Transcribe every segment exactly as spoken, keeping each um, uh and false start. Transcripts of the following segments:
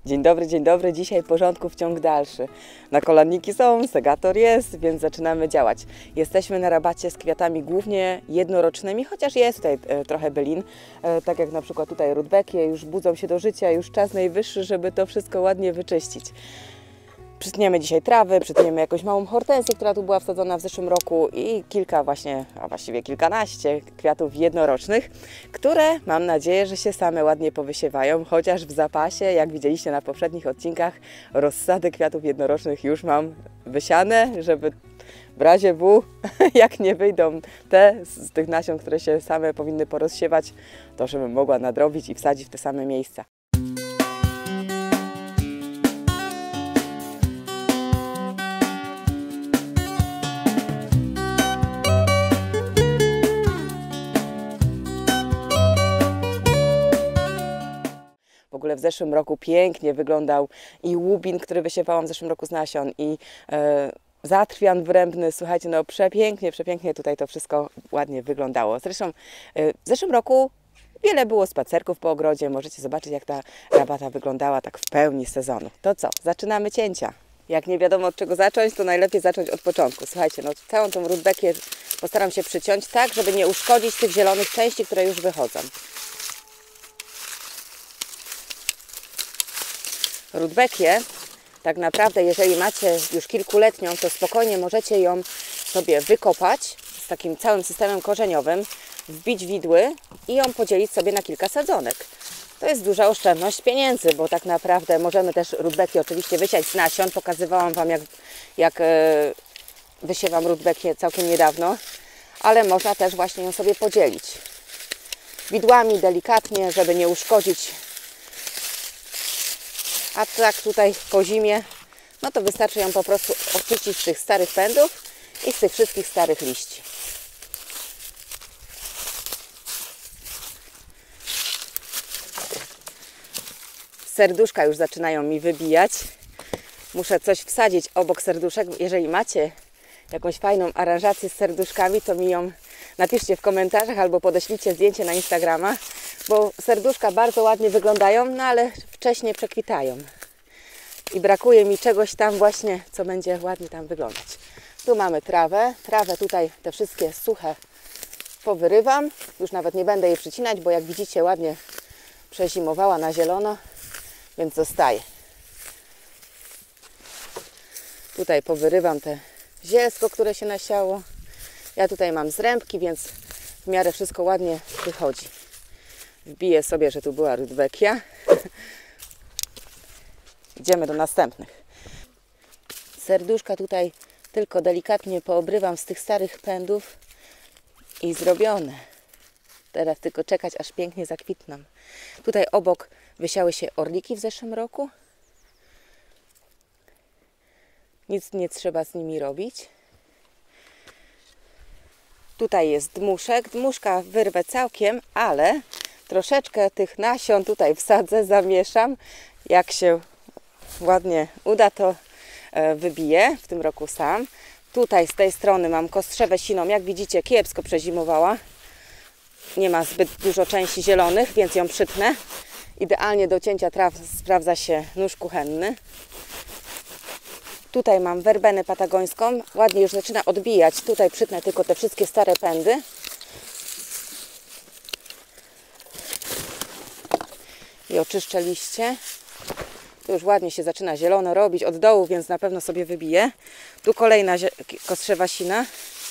Dzień dobry, dzień dobry. Dzisiaj porządków ciąg dalszy. Na kolanniki są, segator jest, więc zaczynamy działać. Jesteśmy na rabacie z kwiatami głównie jednorocznymi, chociaż jest tutaj e, trochę bylin, e, tak jak na przykład tutaj rudbekie, już budzą się do życia, już czas najwyższy, żeby to wszystko ładnie wyczyścić. Przytniemy dzisiaj trawy, przytniemy jakąś małą hortensję, która tu była wsadzona w zeszłym roku i kilka właśnie, a właściwie kilkanaście kwiatów jednorocznych, które mam nadzieję, że się same ładnie powysiewają, chociaż w zapasie, jak widzieliście na poprzednich odcinkach, rozsady kwiatów jednorocznych już mam wysiane, żeby w razie W, jak nie wyjdą te z tych nasion, które się same powinny porozsiewać, to żebym mogła nadrobić i wsadzić w te same miejsca. W ogóle w zeszłym roku pięknie wyglądał i łubin, który wysiewałam w zeszłym roku z nasion, i e, zatrwian wrębny. Słuchajcie, no przepięknie, przepięknie tutaj to wszystko ładnie wyglądało. Zresztą e, w zeszłym roku wiele było spacerków po ogrodzie. Możecie zobaczyć, jak ta rabata wyglądała tak w pełni sezonu. To co? Zaczynamy cięcia. Jak nie wiadomo od czego zacząć, to najlepiej zacząć od początku. Słuchajcie, no całą tą rudbekię postaram się przyciąć tak, żeby nie uszkodzić tych zielonych części, które już wychodzą. Rudbekię, tak naprawdę, jeżeli macie już kilkuletnią, to spokojnie możecie ją sobie wykopać z takim całym systemem korzeniowym, wbić widły i ją podzielić sobie na kilka sadzonek. To jest duża oszczędność pieniędzy, bo tak naprawdę możemy też rudbeki oczywiście wysiać z nasion. Pokazywałam Wam, jak, jak wysiewam rudbekię całkiem niedawno, ale można też właśnie ją sobie podzielić widłami delikatnie, żeby nie uszkodzić. A tak tutaj po zimie, no to wystarczy ją po prostu oczyścić z tych starych pędów i z tych wszystkich starych liści. Serduszka już zaczynają mi wybijać. Muszę coś wsadzić obok serduszek. Jeżeli macie jakąś fajną aranżację z serduszkami, to mi ją napiszcie w komentarzach albo podeślijcie zdjęcie na Instagrama, bo serduszka bardzo ładnie wyglądają, no ale wcześniej przekwitają. I brakuje mi czegoś tam właśnie, co będzie ładnie tam wyglądać. Tu mamy trawę. Trawę tutaj, te wszystkie suche powyrywam. Już nawet nie będę jej przycinać, bo jak widzicie, ładnie przezimowała na zielono, więc zostaje. Tutaj powyrywam te zielsko, które się nasiało. Ja tutaj mam zrębki, więc w miarę wszystko ładnie wychodzi. Wbiję sobie, że tu była rudbekia. Idziemy do następnych. Serduszka tutaj tylko delikatnie poobrywam z tych starych pędów i zrobione. Teraz tylko czekać, aż pięknie zakwitną. Tutaj obok wysiały się orliki w zeszłym roku. Nic nie trzeba z nimi robić. Tutaj jest dmuszek. Dmuszka wyrwę całkiem, ale troszeczkę tych nasion tutaj wsadzę, zamieszam. Jak się ładnie uda, to wybiję w tym roku sam. Tutaj z tej strony mam kostrzewę siną. Jak widzicie, kiepsko przezimowała. Nie ma zbyt dużo części zielonych, więc ją przytnę. Idealnie do cięcia traw sprawdza się nóż kuchenny. Tutaj mam werbenę patagońską. Ładnie już zaczyna odbijać. Tutaj przytnę tylko te wszystkie stare pędy. I oczyszczę liście. Tu już ładnie się zaczyna zielono robić od dołu, więc na pewno sobie wybiję. Tu kolejna kostrzewa sina.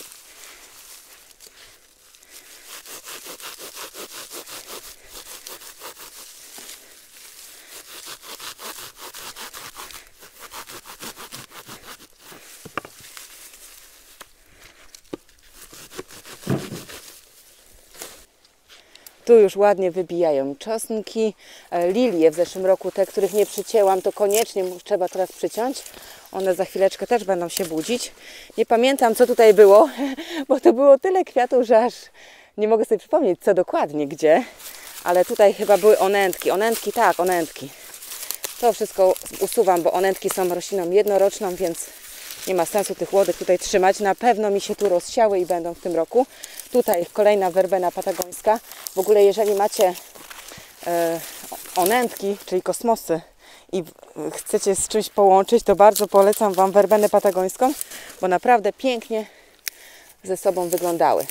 Tu już ładnie wybijają czosnki. Lilie w zeszłym roku, te, których nie przycięłam, to koniecznie trzeba teraz przyciąć. One za chwileczkę też będą się budzić. Nie pamiętam, co tutaj było, bo to było tyle kwiatów, że aż nie mogę sobie przypomnieć, co dokładnie, gdzie. Ale tutaj chyba były onętki. Onętki, tak, onętki. To wszystko usuwam, bo onętki są rośliną jednoroczną, więc nie ma sensu tych łodyg tutaj trzymać. Na pewno mi się tu rozsiały i będą w tym roku. Tutaj kolejna werbena patagońska. W ogóle jeżeli macie e, onętki, czyli kosmosy, i chcecie z czymś połączyć, to bardzo polecam Wam werbenę patagońską, bo naprawdę pięknie ze sobą wyglądały.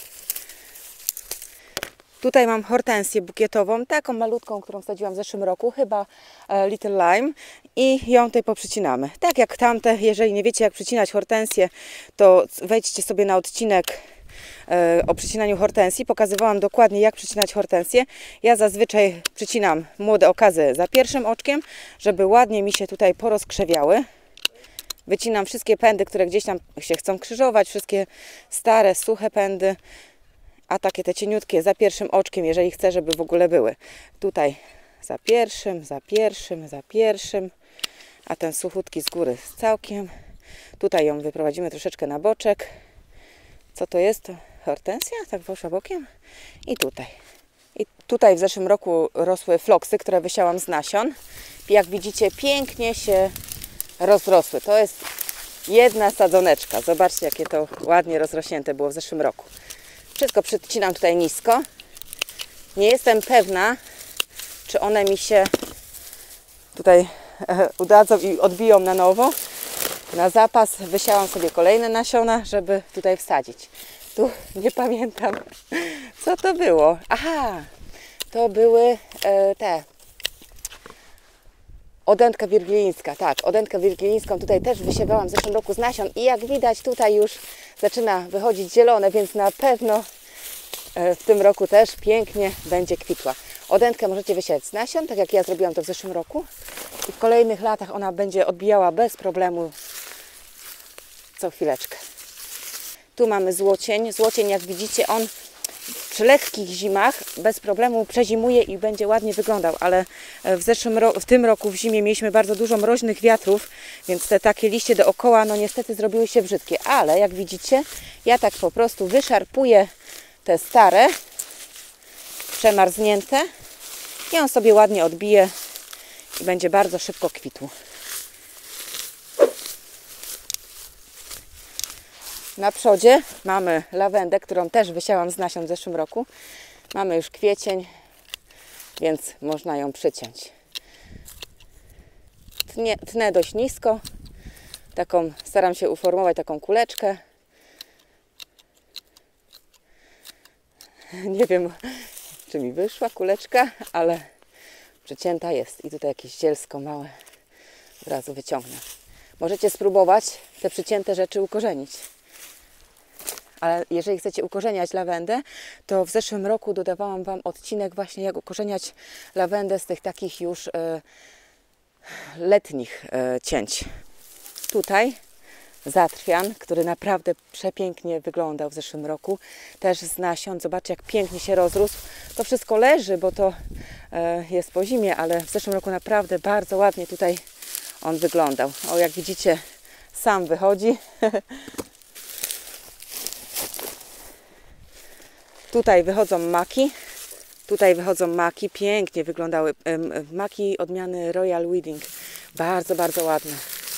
Tutaj mam hortensję bukietową, taką malutką, którą wsadziłam w zeszłym roku, chyba Little Lime, i ją tutaj poprzycinamy. Tak jak tamte, jeżeli nie wiecie jak przycinać hortensję, to wejdźcie sobie na odcinek o przycinaniu hortensji. Pokazywałam dokładnie jak przycinać hortensję. Ja zazwyczaj przycinam młode okazy za pierwszym oczkiem, żeby ładnie mi się tutaj porozkrzewiały. Wycinam wszystkie pędy, które gdzieś tam się chcą krzyżować, wszystkie stare, suche pędy. A takie te cieniutkie za pierwszym oczkiem, jeżeli chcę, żeby w ogóle były. Tutaj za pierwszym, za pierwszym, za pierwszym. A ten suchutki z góry z całkiem. Tutaj ją wyprowadzimy troszeczkę na boczek. Co to jest? Hortensja? Tak poszła bokiem. I tutaj. I tutaj w zeszłym roku rosły floksy, które wysiałam z nasion. Jak widzicie, pięknie się rozrosły. To jest jedna sadzoneczka. Zobaczcie, jakie to ładnie rozrośnięte było w zeszłym roku. Wszystko przycinam tutaj nisko. Nie jestem pewna, czy one mi się tutaj udadzą i odbiją na nowo. Na zapas wysiałam sobie kolejne nasiona, żeby tutaj wsadzić. Tu nie pamiętam, co to było. Aha, to były e, te odętka wirgilińska. Tak, odętkę wirgilińską tutaj też wysiewałam w zeszłym roku z nasion i jak widać tutaj już zaczyna wychodzić zielone, więc na pewno w tym roku też pięknie będzie kwitła. Odętkę możecie wysiewać z nasion, tak jak ja zrobiłam to w zeszłym roku. I w kolejnych latach ona będzie odbijała bez problemu co chwileczkę. Tu mamy złocień. Złocień, jak widzicie, on przy lekkich zimach bez problemu przezimuje i będzie ładnie wyglądał, ale w, zeszłym ro w tym roku w zimie mieliśmy bardzo dużo mroźnych wiatrów, więc te takie liście dookoła no niestety zrobiły się brzydkie, ale jak widzicie, ja tak po prostu wyszarpuję te stare, przemarznięte i on sobie ładnie odbije i będzie bardzo szybko kwitł. Na przodzie mamy lawendę, którą też wysiałam z nasion w zeszłym roku. Mamy już kwiecień, więc można ją przyciąć. Tnę, tnę dość nisko. Taką, staram się uformować taką kuleczkę. Nie wiem, czy mi wyszła kuleczka, ale przycięta jest. I tutaj jakieś zielsko małe od razu wyciągnę. Możecie spróbować te przycięte rzeczy ukorzenić. Ale jeżeli chcecie ukorzeniać lawendę, to w zeszłym roku dodawałam Wam odcinek właśnie jak ukorzeniać lawendę z tych takich już e, letnich e, cięć. Tutaj zatrwian, który naprawdę przepięknie wyglądał w zeszłym roku. Też z nasion. Zobaczcie, jak pięknie się rozrósł. To wszystko leży, bo to e, jest po zimie, ale w zeszłym roku naprawdę bardzo ładnie tutaj on wyglądał. O, jak widzicie, sam wychodzi. Tutaj wychodzą maki. Tutaj wychodzą maki. Pięknie wyglądały. Maki odmiany Royal Wedding. Bardzo, bardzo ładne.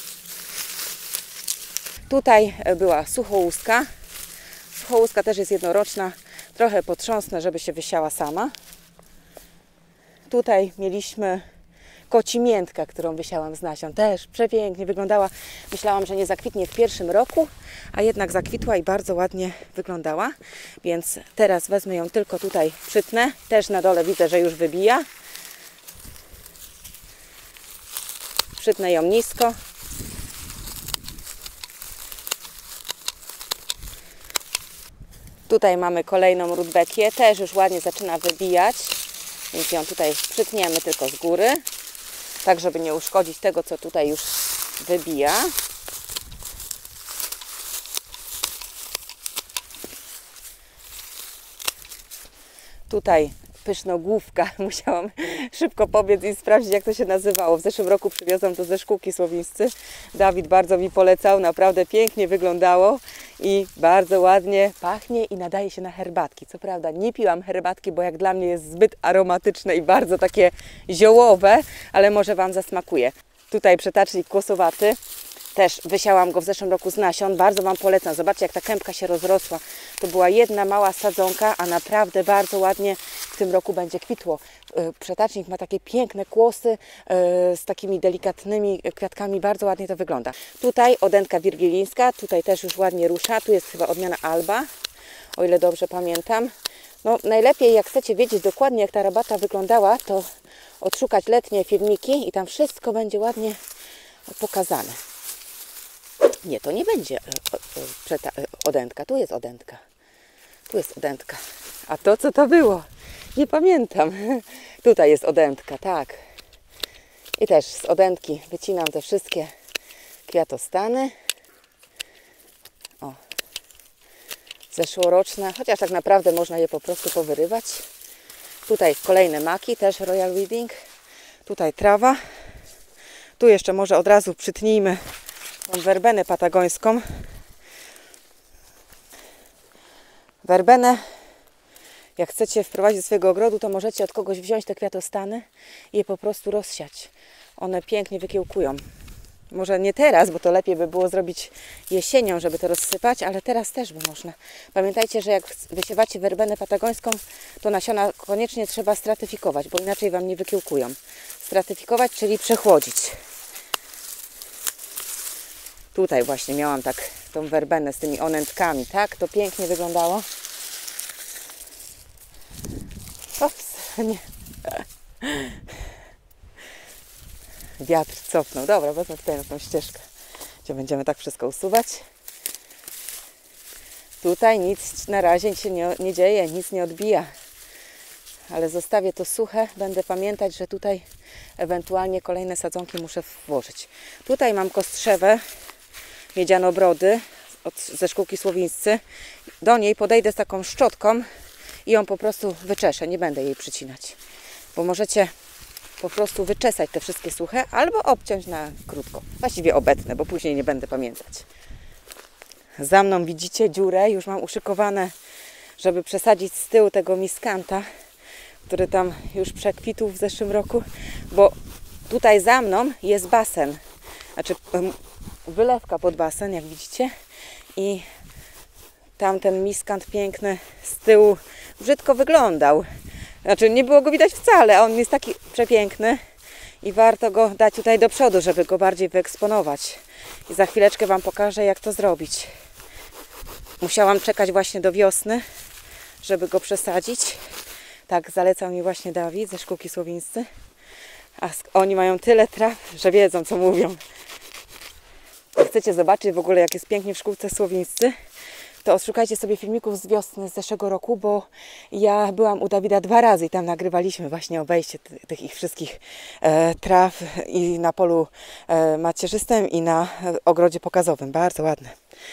Tutaj była suchołuska. Suchołuska też jest jednoroczna. Trochę potrząsnę, żeby się wysiała sama. Tutaj mieliśmy kocimiętkę, którą wysiałam z nasion. Też przepięknie wyglądała. Myślałam, że nie zakwitnie w pierwszym roku, a jednak zakwitła i bardzo ładnie wyglądała. Więc teraz wezmę ją tylko tutaj, przytnę. Też na dole widzę, że już wybija. Przytnę ją nisko. Tutaj mamy kolejną rudbekię. Też już ładnie zaczyna wybijać. Więc ją tutaj przytniemy tylko z góry. Tak, żeby nie uszkodzić tego, co tutaj już wybija. Tutaj pysznogłówka. Musiałam szybko pobiec i sprawdzić, jak to się nazywało. W zeszłym roku przywiozłam to ze szkółki słowińscy. Dawid bardzo mi polecał. Naprawdę pięknie wyglądało i bardzo ładnie pachnie i nadaje się na herbatki. Co prawda nie piłam herbatki, bo jak dla mnie jest zbyt aromatyczne i bardzo takie ziołowe, ale może Wam zasmakuje. Tutaj przetacznik kłosowaty. Też wysiałam go w zeszłym roku z nasion. Bardzo Wam polecam. Zobaczcie, jak ta kępka się rozrosła. To była jedna mała sadzonka, a naprawdę bardzo ładnie w tym roku będzie kwitło. Przetacznik ma takie piękne kłosy z takimi delikatnymi kwiatkami. Bardzo ładnie to wygląda. Tutaj odętka wirgilińska. Tutaj też już ładnie rusza. Tu jest chyba odmiana Alba, o ile dobrze pamiętam. No, najlepiej, jak chcecie wiedzieć dokładnie, jak ta rabata wyglądała, to odszukać letnie filmiki i tam wszystko będzie ładnie pokazane. Nie, to nie będzie odętka. Tu jest odętka. Tu jest odętka. A to, co to było? Nie pamiętam. Tutaj jest odętka, tak. I też z odętki wycinam te wszystkie kwiatostany. O. Zeszłoroczne, chociaż tak naprawdę można je po prostu powyrywać. Tutaj kolejne maki, też Royal Weeding. Tutaj trawa. Tu jeszcze może od razu przytnijmy tą werbenę patagońską. Werbenę, jak chcecie wprowadzić do swojego ogrodu, to możecie od kogoś wziąć te kwiatostany i je po prostu rozsiać. One pięknie wykiełkują. Może nie teraz, bo to lepiej by było zrobić jesienią, żeby to rozsypać, ale teraz też by można. Pamiętajcie, że jak wysiewacie werbenę patagońską, to nasiona koniecznie trzeba stratyfikować, bo inaczej Wam nie wykiełkują. Stratyfikować, czyli przechłodzić. Tutaj właśnie miałam tak tą werbenę z tymi onętkami, tak? To pięknie wyglądało. Ops, nie. Wiatr cofnął. Dobra, wezmę tutaj na tą ścieżkę, gdzie będziemy tak wszystko usuwać. Tutaj nic na razie się nie, nie dzieje, nic nie odbija. Ale zostawię to suche. Będę pamiętać, że tutaj ewentualnie kolejne sadzonki muszę włożyć. Tutaj mam kostrzewę miedzianobrody od, ze szkółki słowińscy. Do niej podejdę z taką szczotką i ją po prostu wyczeszę. Nie będę jej przycinać, bo możecie po prostu wyczesać te wszystkie suche albo obciąć na krótko. Właściwie obetnę, bo później nie będę pamiętać. Za mną widzicie dziurę. Już mam uszykowane, żeby przesadzić z tyłu tego miskanta, który tam już przekwitł w zeszłym roku, bo tutaj za mną jest basen. Znaczy wylewka pod basen, jak widzicie. I tam ten miskant piękny z tyłu brzydko wyglądał. Znaczy nie było go widać wcale, a on jest taki przepiękny i warto go dać tutaj do przodu, żeby go bardziej wyeksponować. I za chwileczkę Wam pokażę, jak to zrobić. Musiałam czekać właśnie do wiosny, żeby go przesadzić. Tak zalecał mi właśnie Dawid ze szkółki słowińscy. A oni mają tyle traw, że wiedzą, co mówią. Jak chcecie zobaczyć w ogóle, jak jest pięknie w szkółce słowińscy, to odszukajcie sobie filmików z wiosny z zeszłego roku, bo ja byłam u Dawida dwa razy i tam nagrywaliśmy właśnie obejście tych ich wszystkich e, traw i na polu e, macierzystym i na e, ogrodzie pokazowym. Bardzo ładne.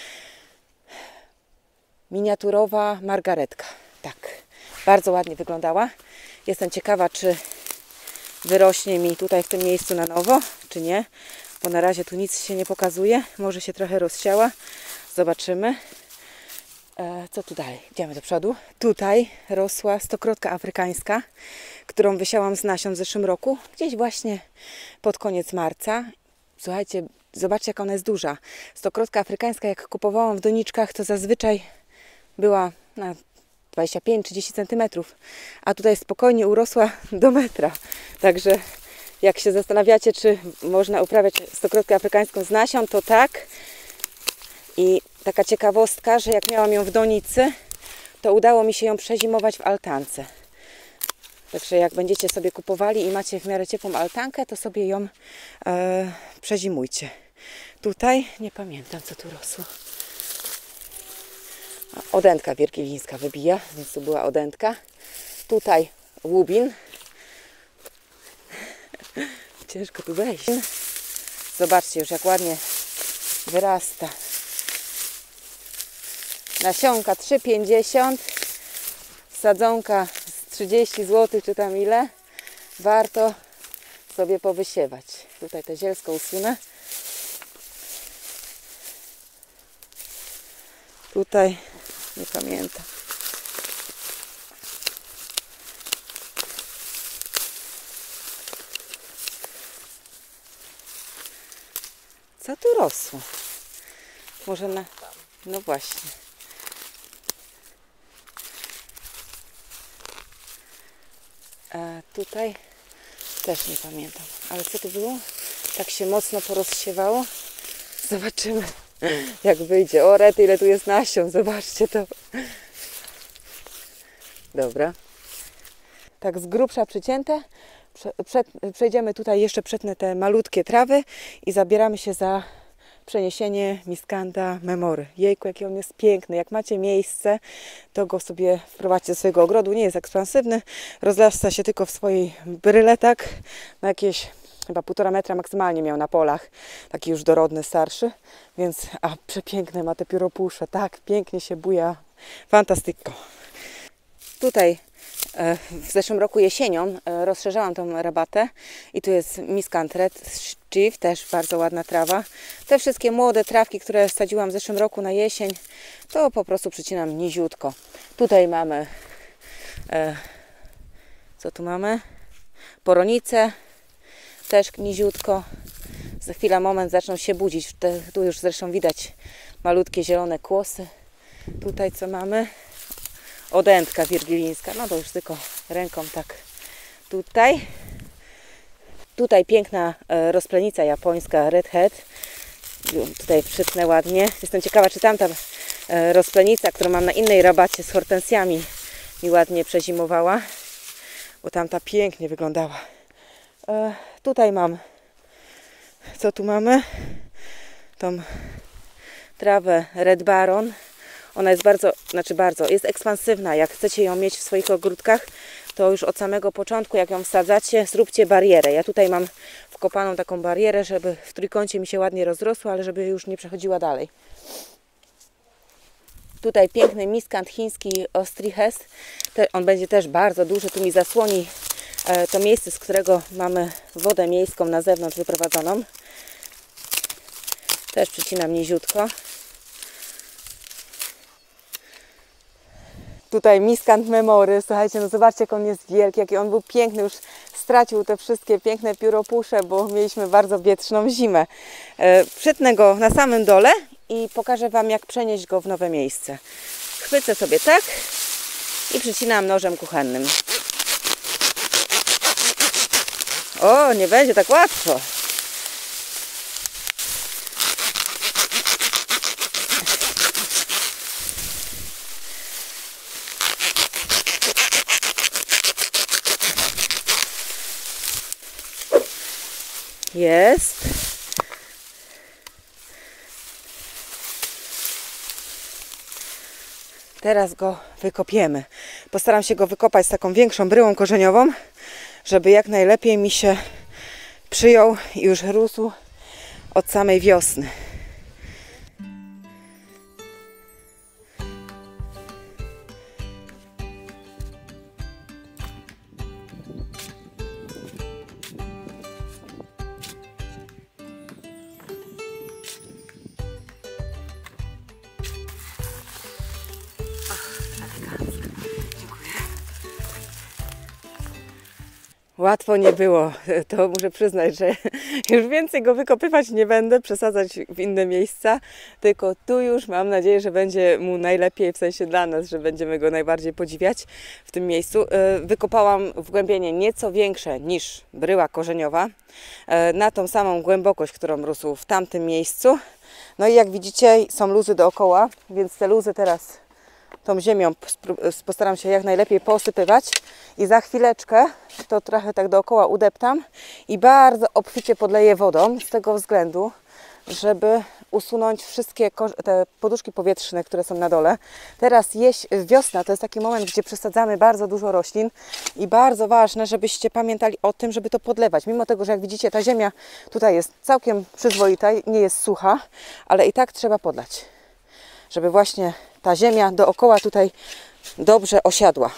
Miniaturowa margaretka. Tak, bardzo ładnie wyglądała. Jestem ciekawa, czy wyrośnie mi tutaj w tym miejscu na nowo, czy nie, bo na razie tu nic się nie pokazuje. Może się trochę rozsiała. Zobaczymy. Co tu dalej? Idziemy do przodu. Tutaj rosła stokrotka afrykańska, którą wysiałam z nasion w zeszłym roku, gdzieś właśnie pod koniec marca. Słuchajcie, zobaczcie, jak ona jest duża. Stokrotka afrykańska, jak kupowałam w doniczkach, to zazwyczaj była na dwadzieścia pięć trzydzieści centymetrów, a tutaj spokojnie urosła do metra. Także jak się zastanawiacie, czy można uprawiać stokrotkę afrykańską z nasion, to tak. I taka ciekawostka, że jak miałam ją w donicy, to udało mi się ją przezimować w altance. Także jak będziecie sobie kupowali i macie w miarę ciepłą altankę, to sobie ją e, przezimujcie. Tutaj nie pamiętam, co tu rosło. Odętka wirgilińska wybija, więc tu była odętka. Tutaj łubin. Ciężko tu wejść. Zobaczcie już, jak ładnie wyrasta. Nasionka trzy pięćdziesiąt, sadzonka z trzydzieści złotych, czy tam ile. Warto sobie powysiewać. Tutaj te zielsko usunę. Tutaj nie pamiętam. Co tu rosło? Może na... No właśnie. A tutaj też nie pamiętam. Ale co tu było? Tak się mocno porozsiewało. Zobaczymy, jak wyjdzie. O, rety, ile tu jest nasion. Zobaczcie to. Dobra. Tak z grubsza przycięte. Przed, przejdziemy tutaj, jeszcze przetnę te malutkie trawy i zabieramy się za przeniesienie Miscanda Memory. Jejku, jaki on jest piękny. Jak macie miejsce, to go sobie wprowadźcie do swojego ogrodu. Nie jest ekspansywny. Rozrasta się tylko w swojej bryle, tak? Na jakieś chyba półtora metra maksymalnie miał na polach. Taki już dorodny, starszy. Więc, a przepiękne ma te pióropusze. Tak, pięknie się buja. Fantastyko. Tutaj w zeszłym roku jesienią rozszerzałam tą rabatę i tu jest Miscand Red Chief, też bardzo ładna trawa. Te wszystkie młode trawki, które sadziłam w zeszłym roku na jesień, to po prostu przycinam niziutko. Tutaj mamy, e, co tu mamy? Poronicę, też niziutko. Za chwilę, moment zaczną się budzić. Te, tu już zresztą widać malutkie zielone kłosy. Tutaj co mamy? Odętka wirgilińska, no to już tylko ręką tak tutaj. Tutaj piękna rozplenica japońska Red Head. Tutaj przytnę ładnie. Jestem ciekawa, czy tamta rozplenica, którą mam na innej rabacie z hortensjami, mi ładnie przezimowała, bo tamta pięknie wyglądała. E, tutaj mam, co tu mamy? Tą trawę Red Baron. Ona jest bardzo, znaczy bardzo, jest ekspansywna. Jak chcecie ją mieć w swoich ogródkach, to już od samego początku, jak ją wsadzacie, zróbcie barierę. Ja tutaj mam wkopaną taką barierę, żeby w trójkącie mi się ładnie rozrosła, ale żeby już nie przechodziła dalej. Tutaj piękny Miscand chiński Ostriches. On będzie też bardzo duży. Tu mi zasłoni to miejsce, z którego mamy wodę miejską na zewnątrz wyprowadzoną. Też przycinam niziutko. Tutaj Miscand Memory, słuchajcie, no zobaczcie, jak on jest wielki, jaki on był piękny, już stracił te wszystkie piękne pióropusze, bo mieliśmy bardzo wietrzną zimę. E, przytnę go na samym dole i pokażę Wam, jak przenieść go w nowe miejsce. Chwycę sobie tak i przycinam nożem kuchennym. O, nie będzie tak łatwo. Jest. Teraz go wykopiemy. Postaram się go wykopać z taką większą bryłą korzeniową, żeby jak najlepiej mi się przyjął i już rósł od samej wiosny. Łatwo nie było, to muszę przyznać, że już więcej go wykopywać nie będę, przesadzać w inne miejsca, tylko tu już mam nadzieję, że będzie mu najlepiej, w sensie dla nas, że będziemy go najbardziej podziwiać w tym miejscu. Wykopałam wgłębienie nieco większe niż bryła korzeniowa, na tą samą głębokość, którą rósł w tamtym miejscu. No i jak widzicie, są luzy dookoła, więc te luzy teraz tą ziemią postaram się jak najlepiej posypywać i za chwileczkę to trochę tak dookoła udeptam i bardzo obficie podleję wodą z tego względu, żeby usunąć wszystkie te poduszki powietrzne, które są na dole. Teraz jeś, wiosna to jest taki moment, gdzie przesadzamy bardzo dużo roślin i bardzo ważne, żebyście pamiętali o tym, żeby to podlewać. Mimo tego, że jak widzicie, ta ziemia tutaj jest całkiem przyzwoita, nie jest sucha, ale i tak trzeba podlać, żeby właśnie ta ziemia dookoła tutaj dobrze osiadła.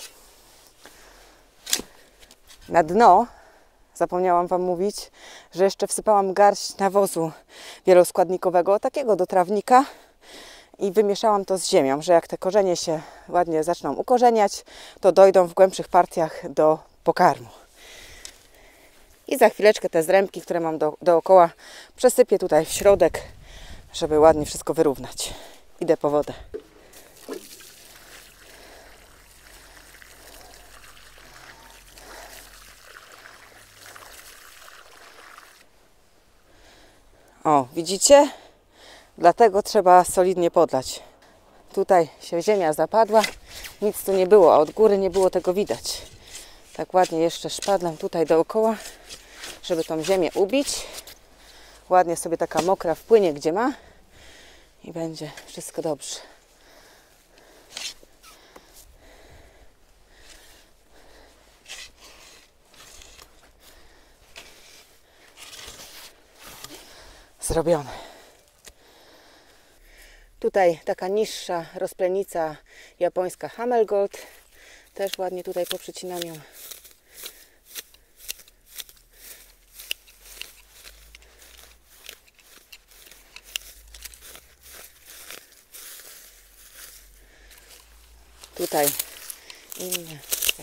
Na dno zapomniałam Wam mówić, że jeszcze wsypałam garść nawozu wieloskładnikowego, takiego do trawnika i wymieszałam to z ziemią, że jak te korzenie się ładnie zaczną ukorzeniać, to dojdą w głębszych partiach do pokarmu. I za chwileczkę te zrębki, które mam do, dookoła, przesypię tutaj w środek, żeby ładnie wszystko wyrównać. Idę po wodę. O, widzicie? Dlatego trzeba solidnie podlać. Tutaj się ziemia zapadła, nic tu nie było, a od góry nie było tego widać. Tak ładnie jeszcze szpadlem tutaj dookoła, żeby tą ziemię ubić. Ładnie sobie taka mokra wpłynie gdzie ma i będzie wszystko dobrze. Zrobione. Tutaj taka niższa rozplenica japońska Hamelgold. Też ładnie tutaj poprzycinam ją. Tutaj inne.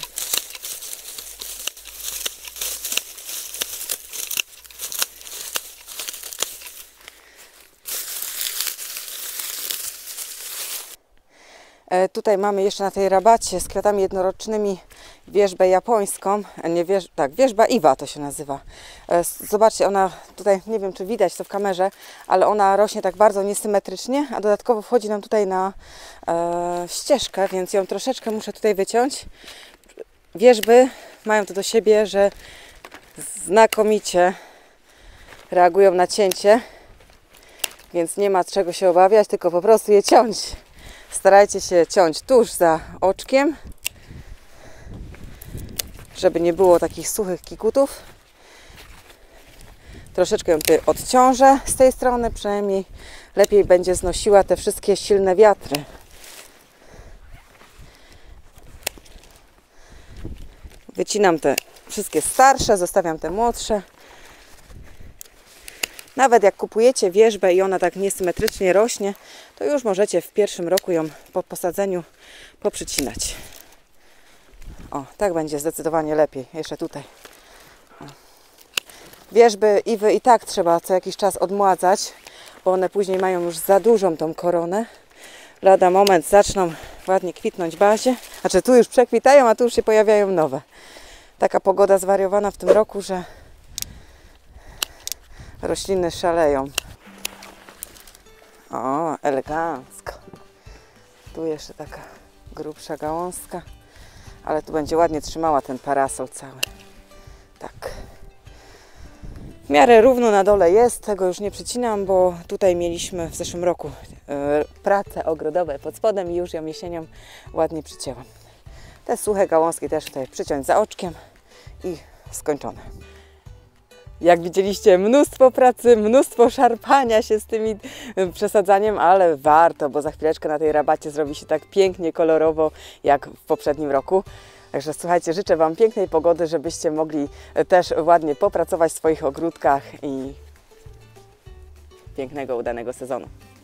Tutaj mamy jeszcze na tej rabacie z kwiatami jednorocznymi wierzbę japońską, nie wierz, tak, wierzba Iwa to się nazywa. Zobaczcie, ona tutaj, nie wiem czy widać to w kamerze, ale ona rośnie tak bardzo niesymetrycznie, a dodatkowo wchodzi nam tutaj na e, ścieżkę, więc ją troszeczkę muszę tutaj wyciąć. Wierzby mają to do siebie, że znakomicie reagują na cięcie, więc nie ma czego się obawiać, tylko po prostu je ciąć. Starajcie się ciąć tuż za oczkiem, żeby nie było takich suchych kikutów. Troszeczkę ją tutaj odciążę z tej strony, przynajmniej lepiej będzie znosiła te wszystkie silne wiatry. Wycinam te wszystkie starsze, zostawiam te młodsze. Nawet jak kupujecie wierzbę i ona tak niesymetrycznie rośnie, to już możecie w pierwszym roku ją po posadzeniu poprzycinać. O, tak będzie zdecydowanie lepiej. Jeszcze tutaj. O. Wierzby Iwy i tak trzeba co jakiś czas odmładzać, bo one później mają już za dużą tą koronę. Lada moment zaczną ładnie kwitnąć w bazie. Znaczy tu już przekwitają, a tu już się pojawiają nowe. Taka pogoda zwariowana w tym roku, że rośliny szaleją. O, elegancko. Tu jeszcze taka grubsza gałązka, ale tu będzie ładnie trzymała ten parasol cały. Tak. W miarę równo na dole jest, tego już nie przycinam, bo tutaj mieliśmy w zeszłym roku e, prace ogrodowe pod spodem i już ją jesienią ładnie przycięłam. Te suche gałązki też tutaj przyciąć za oczkiem i skończone. Jak widzieliście, mnóstwo pracy, mnóstwo szarpania się z tymi przesadzaniem, ale warto, bo za chwileczkę na tej rabacie zrobi się tak pięknie, kolorowo jak w poprzednim roku. Także słuchajcie, życzę Wam pięknej pogody, żebyście mogli też ładnie popracować w swoich ogródkach i pięknego, udanego sezonu.